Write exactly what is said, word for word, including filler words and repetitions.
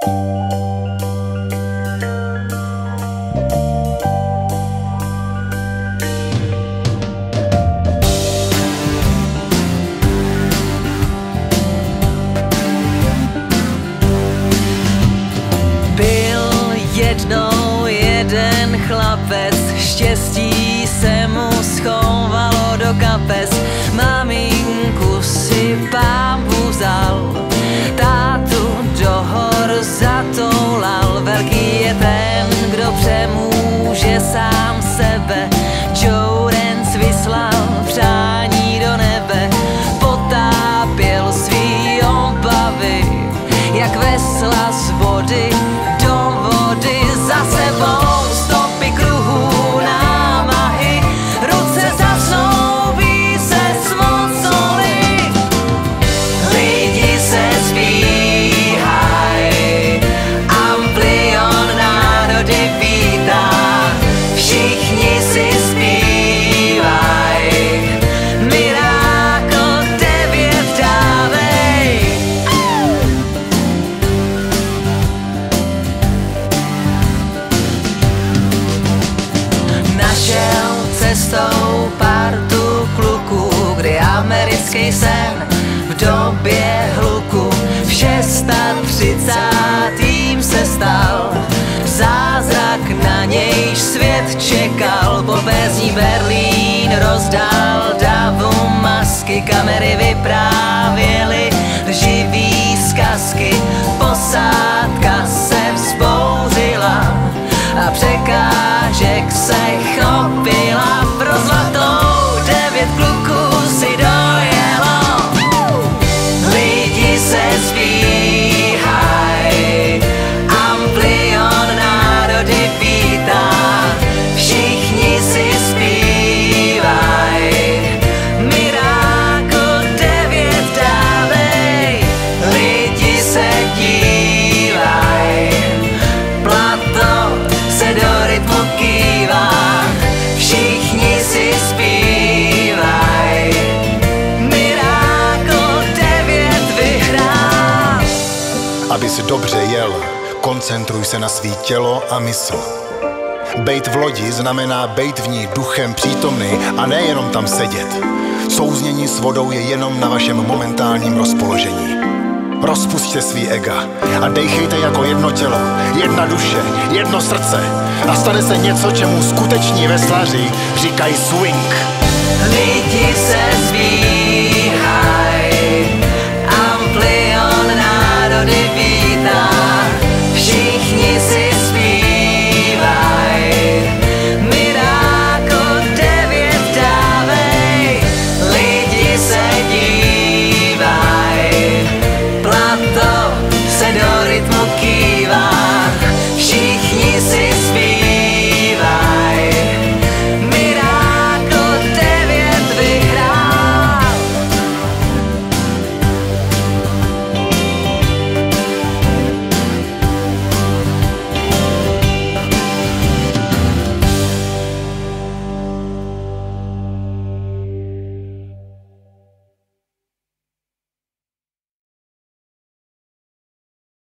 Jednou jeden chlapec, štěstí se mu schovalo do kapes. Maminku si pán vzal, tátu do hor zatoulal. Velký je ten, kdo přemůže sám sebe. Jourens vyslal přání do nebe, potápěl svý obavy, jak vesla z vody do vody. Za sebou stopy kruhů námahy, ruce zasnoubí se smocoli. Lidi se zvíhaj, amplion národy vítá, všichni si zpívaj, Mirákl devět dávej. Našel cestou partu kluků, kdy americký sen v době hluku v šestátřicátým se stal. Zázrak, na nějž svět čekal, popézní Berlín rozdal davu masky, kamery vyprávěly živý zkazky. Posádka se vzbouřila a překážek se chopila. Pro zlatou devět kluků si dojelo. Lidi se zvíhaj, amplion národy vítá, všichni si zpívaj, Mirákl devět dávej. Lidi se dívaj, Plato se do rytmu kývá, všichni si zpívaj, Mirákl devět vyhrál. Abys dobře jel, koncentruj se na svý tělo a mysl. Bejt v lodi znamená bejt v ní duchem přítomný a nejenom tam sedět. Souznění s vodou je jenom na vašem momentálním rozpoložení. Rozpusťte svý ega a dejchejte jako jedno tělo, jedna duše, jedno srdce a stane se něco, čemu skuteční veslaři říkají swing. Lidi se zví